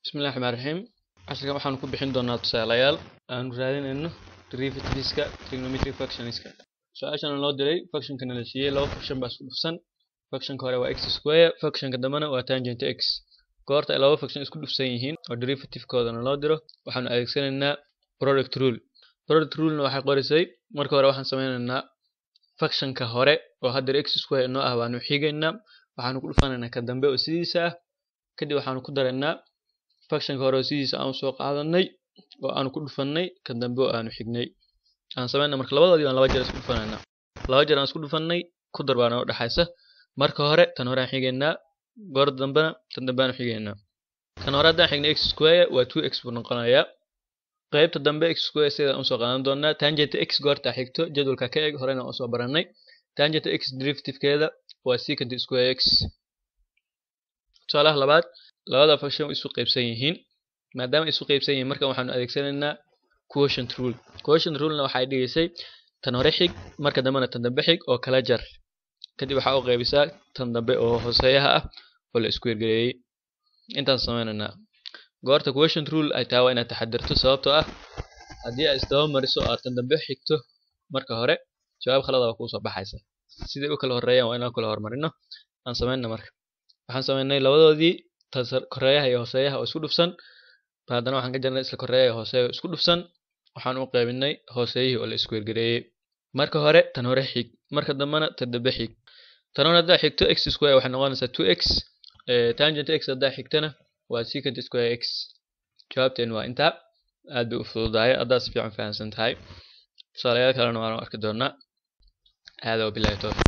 بسم الله الرحمن الرحيم عشان waxaan ku bixin doonaa tusaalayaal aan raadinayno derivativeska trigonometric functionska su'aashan loo diray functionka la siiyay laba function baa isku dhufsan functionka hore waa x square functionka dambana waa tangent x goorta ay laba function isku dhufsan yihiin oo derivative-koodana loo diro waxaan adeegsanaynaa product rule waxay qorisay marka hore waxaan sameynaynaa functionka hore oo hadda x square noo ah waanu xigaynaa waxaan ku dhufanaynaa ka dambe oo sidiisa ah kadib waxaan ku daraynaa functionka hore sidiisa aan soo qaadanay oo aan ku dhufanay ka dambe oo aan xignay aan sameeynaa marka labadoodii aan laba jeer isku dhufanaynaa laba jeer aan isku dhufanay ku dar baana u dhaxaysa marka hore tan hore aan xigaynaa goor dambena tan dambe aan xigaynaa kan hore hadaan xignay x square waa 2x buu noqonayaa qaybta dambe x square sida aan soo qaadan doonaa tangent x goorta xigto jadwalka ka eeg horena aan soo baranay tangent x derivative-keeda waa secant square x tusaalaha labaad labada function isu qaybsan yihiin maadaama isu qaybsan yihiin marka waxaan adeegsanaynaa quotient rule waxay dhigaysay tan hore xig marka dambena tan dambe xig oo kala jar kadib waxa uu qaybisaa tan dambe oo hooseeyaha ah oo la isku yargareeyay intaan sameeynaa goorta quotient rule ay tahay inaad taxadirto sababtoo ah haddii aad isdaba mariso oo tan dambe xigto marka hore jawaab khalad ah ku soo baxaysa sidii u kala horeeyaan waa inaan kala hormarino aan sameeynaa marka waxaan sameeynay labadoodii koreeyaha iyo hooseeyaha oo isku dhufsan baadana waxaan ka jarnay isla koreeyaha iyo hooseeyaha isku dhufsan waxaan u qaybinay hooseeyihii oo la isku yargareeyay marka hore tan hore xig marka dambena tan dambe xig tan hore hadda xigto x square waxay noqonaysaa 2x tangent x hadda xigtana waa secant square x jawaabteen waa inta aad bay u fududahay haddaad si fiican fahamsan tahay tusaalayaal kalena waan arki doonaa aad oo bilaabato